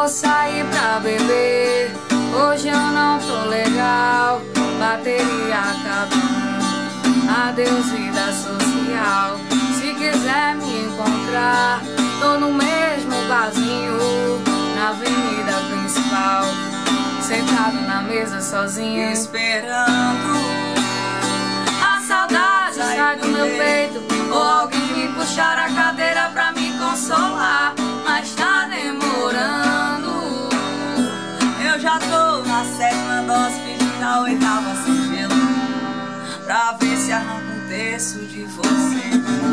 Vou sair pra beber, hoje eu não tô legal. Bateria acabando, adeus vida social. Se quiser me encontrar, tô no mesmo barzinho, na avenida principal, sentado na mesa sozinho, esperando a saudade sai do meu peito, ou alguém me puxar a cadeira pra me consolar. Mas tá demorando, eu já tô na 7ª dose, pedindo a 8ª sem gelo, pra ver se arranca um terço de você.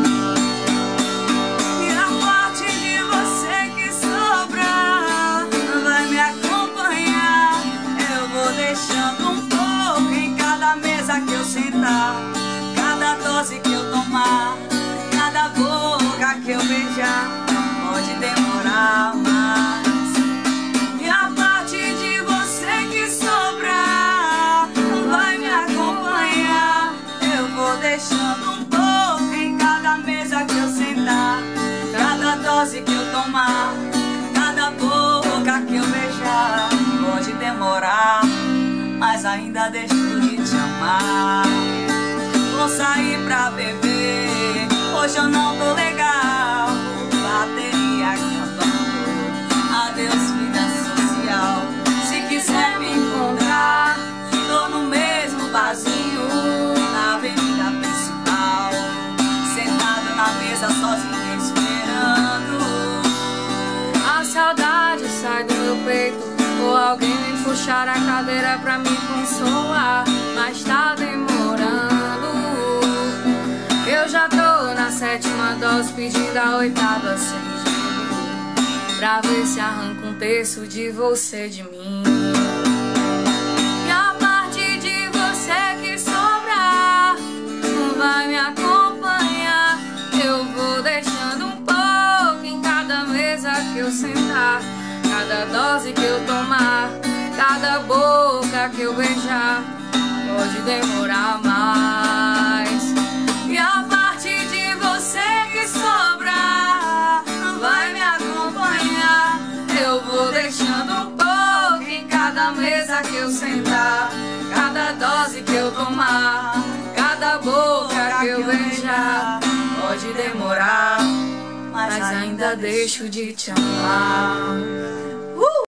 E a parte de você que sobra vai me acompanhar. Eu vou deixando um pouco em cada mesa que eu sentar, cada dose que eu tomar, cada boca que eu beijar. Pode demorar mais, e a parte de você que sobrar vai me acompanhar. Eu vou deixando um pouco em cada mesa que eu sentar, cada dose que eu tomar, cada boca que eu beijar. Pode demorar, mas ainda deixo de te amar. Vou sair pra beber, hoje eu não tô legal. Bateria acabando, adeus vida social. se quiser me encontrar, Tô no mesmo barzinho, na avenida principal, sentado na mesa sozinho esperando a saudade sai do meu peito, ou alguém me puxar a cadeira pra me consolar. Mas tá demorando, eu já tô na 7ª dose, pedindo a 8ª sem gelo, pra ver se arranca um terço de você de mim. E a parte de você que sobrar vai me acompanhar. Eu vou deixando um pouco em cada mesa que eu sentar, cada dose que eu tomar, cada boca que eu beijar. Pode demorar mais, e a parte de você que sobrar vai me acompanhar. Eu vou deixando um pouco em cada mesa que eu sentar, cada dose que eu tomar, cada boca que eu beijar. Pode demorar, mas ainda deixo de te amar.